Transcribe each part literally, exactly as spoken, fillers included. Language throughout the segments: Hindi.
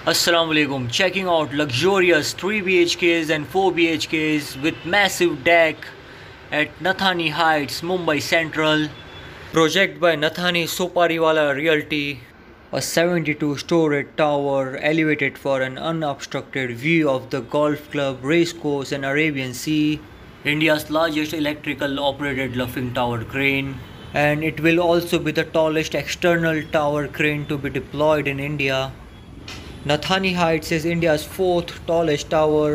Assalamualaikum. Checking out luxurious three B H Ks and four B H Ks with massive deck at Nathani Heights, Mumbai Central. Project by Nathani Sopariwala Realty. A seventy-two story tower elevated for an unobstructed view of the golf club, racecourse and Arabian Sea. India's largest electrical operated luffing tower crane. And it will also be the tallest external tower crane to be deployed in India. Nathani Heights is India's fourth tallest tower.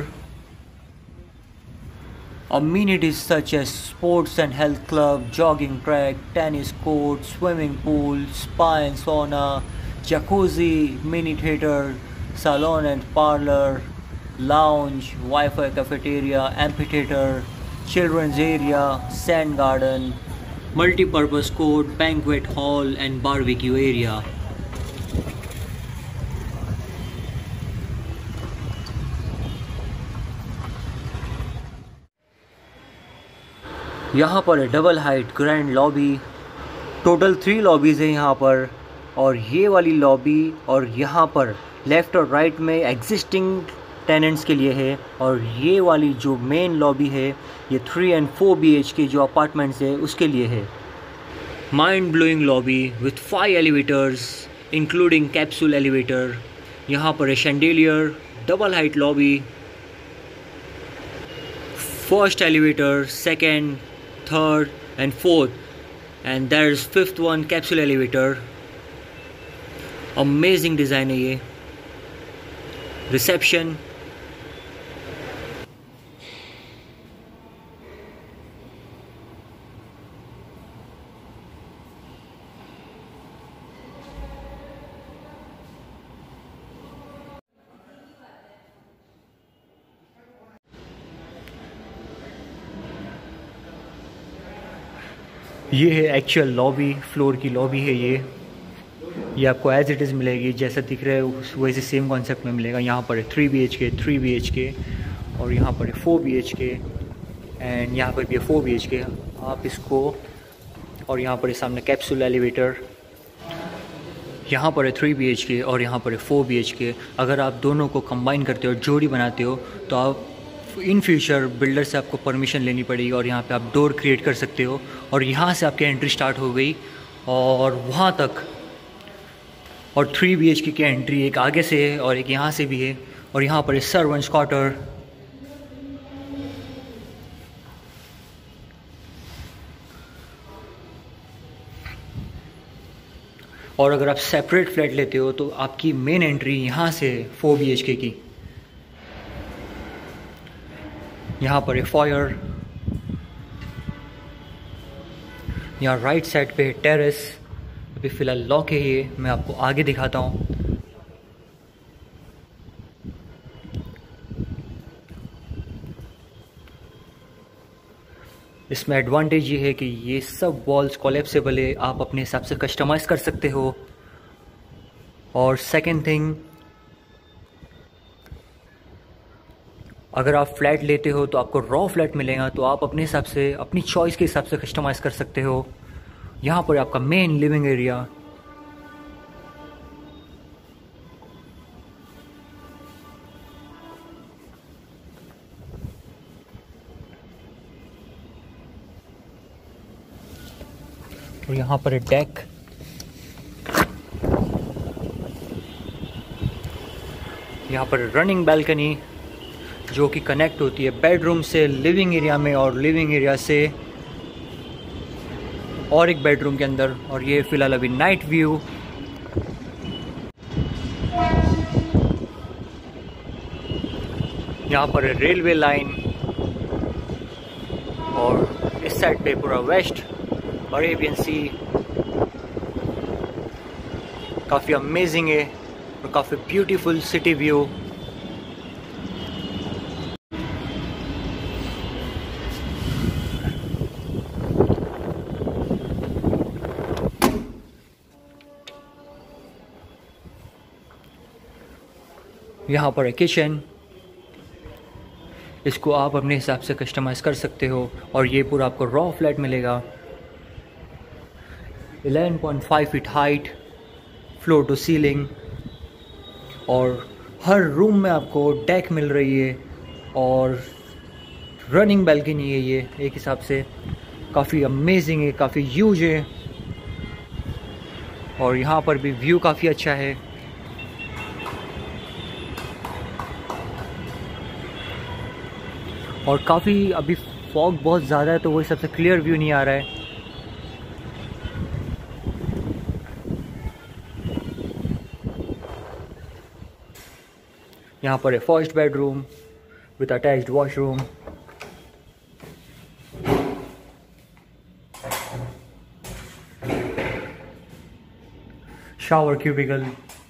Amenities such as sports and health club, jogging track, tennis court, swimming pool, spa and sauna, jacuzzi, mini theatre, salon and parlor, lounge, Wi-Fi cafeteria, amphitheatre, children's area, sand garden, multi-purpose court, banquet hall and barbecue area. यहाँ पर है double height grand lobby. Total three lobbies हैं यहाँ पर, और ये वाली लॉबी और यहाँ पर लेफ़्ट और राइट में एग्जिस्टिंग टेनेंट्स के लिए है, और ये वाली जो मेन लॉबी है ये three and four B H K जो अपार्टमेंट्स है उसके लिए है। Mind blowing lobby with five elevators including capsule elevator. यहाँ पर है chandelier, double height lobby, first elevator, second, third and fourth, and there is fifth one capsule elevator. Amazing design है ये। Reception, ये है एक्चुअल लॉबी, फ्लोर की लॉबी है ये ये आपको एज इट इज़ मिलेगी, जैसा दिख रहा है वैसे सेम कॉन्सेप्ट में मिलेगा। यहाँ पर है three B H K, three B H K, और यहाँ पर है four B H K, and यहाँ पर भी है फोर बी एच के। आप इसको, और यहाँ पर है सामने कैप्सूल एलिवेटर। यहाँ पर है थ्री बी एच के और यहाँ पर है फोर बी एच के। अगर आप दोनों को कंबाइन करते हो, जोड़ी बनाते हो, तो आप इन फ्यूचर बिल्डर से आपको परमिशन लेनी पड़ेगी, और यहाँ पे आप डोर क्रिएट कर सकते हो, और यहाँ से आपकी एंट्री स्टार्ट हो गई और वहाँ तक। और थ्री बी एच के की एंट्री एक आगे से है और एक यहाँ से भी है, और यहाँ पर है सर्वेंट्स क्वार्टर। और अगर आप सेपरेट फ्लैट लेते हो तो आपकी मेन एंट्री यहाँ से है फोर बी एच के की। यहाँ पर है फॉयर, यहाँ राइट साइड पे है टेरेस। अभी फ़िलहाल लॉक है ये, मैं आपको आगे दिखाता हूँ। इसमें एडवांटेज ये है कि ये सब वॉल्स कोलैप्सिबल है, आप अपने हिसाब से कस्टमाइज कर सकते हो। और सेकंड थिंग, अगर आप फ्लैट लेते हो तो आपको रॉ फ्लैट मिलेगा, तो आप अपने हिसाब से, अपनी चॉइस के हिसाब से कस्टमाइज़ कर सकते हो। यहाँ पर आपका मेन लिविंग एरिया, और यहाँ पर है डेक। यहाँ पर रनिंग बैल्कनी जो कि कनेक्ट होती है बेडरूम से लिविंग एरिया में, और लिविंग एरिया से और एक बेडरूम के अंदर। और ये फिलहाल अभी नाइट व्यू। यहाँ पर है रेलवे लाइन, और इस साइड पे पूरा वेस्ट अरेबियन सी। काफ़ी अमेजिंग है और काफ़ी ब्यूटीफुल सिटी व्यू। यहाँ पर है किचन, इसको आप अपने हिसाब से कस्टमाइज़ कर सकते हो, और ये पूरा आपको रॉ फ्लैट मिलेगा। Eleven point five feet height, floor to ceiling, और हर रूम में आपको डेक मिल रही है और रनिंग बैल्कनी है ये, एक हिसाब से काफ़ी अमेजिंग है, काफ़ी ह्यूज है। और यहाँ पर भी व्यू काफ़ी अच्छा है। और काफ़ी अभी फॉग बहुत ज़्यादा है तो वही सबसे क्लियर व्यू नहीं आ रहा है। यहाँ पर है first bedroom with attached washroom. Shower cubicle.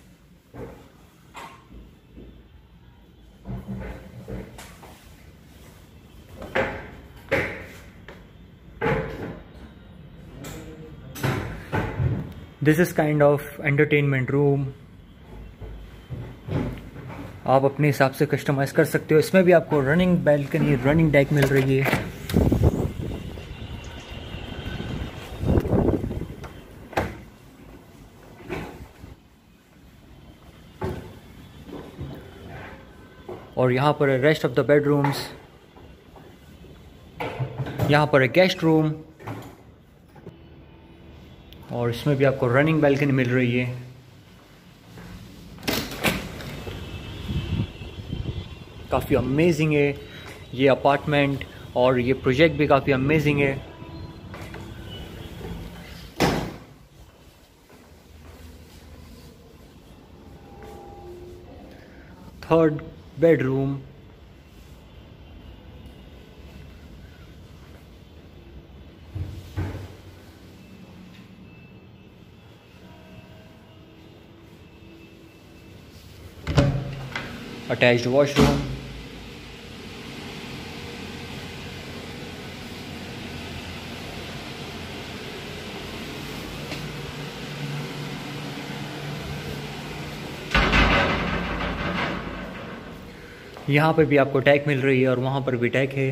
This is kind of entertainment room. आप अपने हिसाब से कस्टमाइज कर सकते हो। इसमें भी आपको रनिंग बैल्कनी, रनिंग डेक मिल रही है। और यहाँ पर है रेस्ट ऑफ द बेडरूम्स। यहाँ पर है गेस्ट रूम और इसमें भी आपको रनिंग बैल्कनी मिल रही है। काफ़ी अमेजिंग है ये अपार्टमेंट और ये प्रोजेक्ट भी काफ़ी अमेजिंग है। Third bedroom. Attached washroom. यहाँ पे भी आपको टैग मिल रही है और वहाँ पर भी टैग है।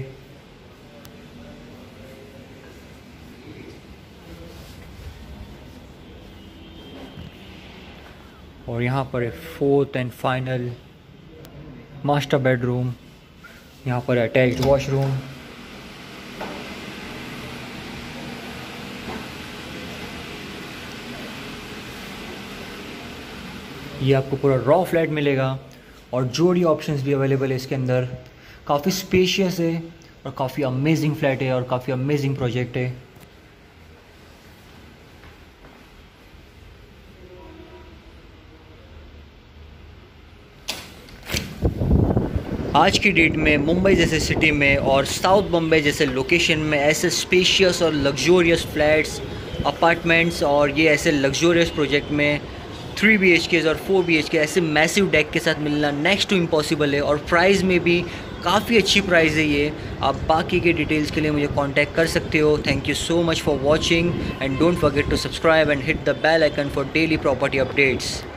और यहाँ पर है fourth and final master bedroom. यहाँ पर अटैच्ड वॉशरूम। ये आपको पूरा रॉ फ्लैट मिलेगा और जोड़ी ऑप्शंस भी अवेलेबल है इसके अंदर। काफ़ी स्पेशियस है और काफ़ी अमेजिंग फ्लैट है और काफ़ी अमेजिंग प्रोजेक्ट है। आज की डेट में मुंबई जैसे सिटी में और साउथ बम्बई जैसे लोकेशन में ऐसे स्पेशियस और लग्जोरियस फ्लैट्स, अपार्टमेंट्स और ये ऐसे लग्जोरियस प्रोजेक्ट में थ्री बी एच के और फोर बी एच के ऐसे मैसिव डेक के साथ मिलना नेक्स्ट टू इम्पॉसिबल है। और प्राइस में भी काफ़ी अच्छी प्राइस है ये। आप बाकी के डिटेल्स के लिए मुझे कांटेक्ट कर सकते हो। Thank you so much for watching and don't forget to subscribe and hit the bell icon for daily property updates.